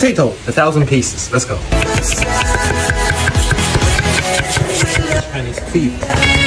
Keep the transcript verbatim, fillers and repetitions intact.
potato, a thousand pieces. Let's go. Chinese beef.